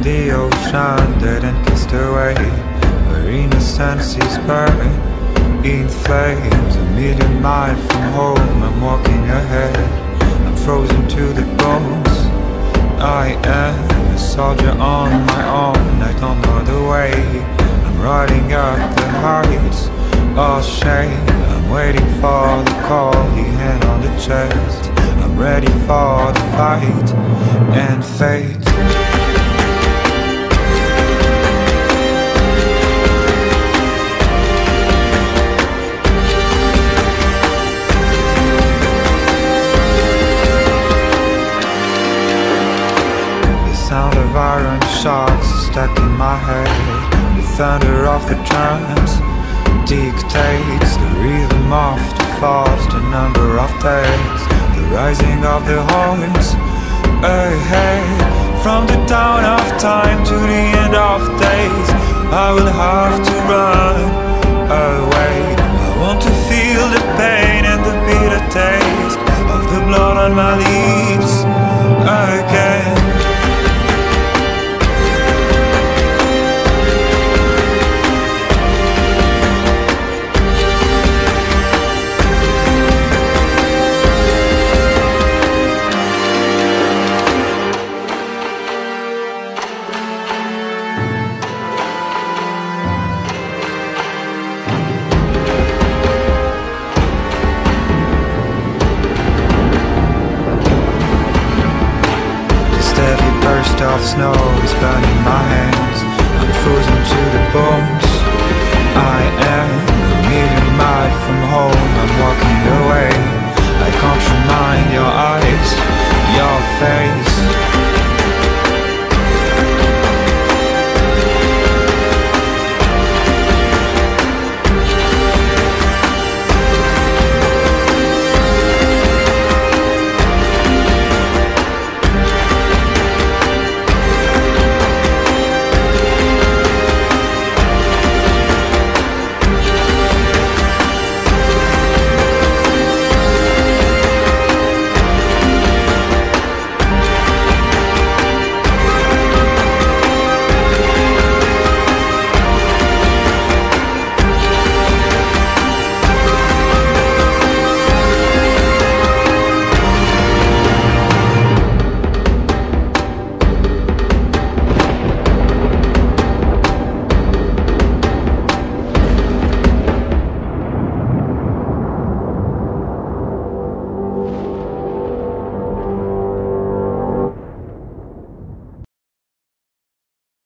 the ocean, dead and cast away, where innocence is burned in flames. A million miles from home, I'm walking ahead, I'm frozen to the bones. I am a soldier on my own, I don't know the way, I'm riding up the heights. Oh shame, I'm waiting for the call, the hand on the chest, I'm ready for the fight and fate. The sound of iron shocks stuck in my head, the thunder of the drums dictates the rhythm of the falls, the number of days, the rising of the horns ahead. From the dawn of time to the end of days, I will have to run away. I want to feel the pain and the bitter taste of the blood on my lips again. Burst of snow is burning my hands, I'm frozen to the bones. I am a million miles from home, I'm walking away, I can't remind your eyes, your face.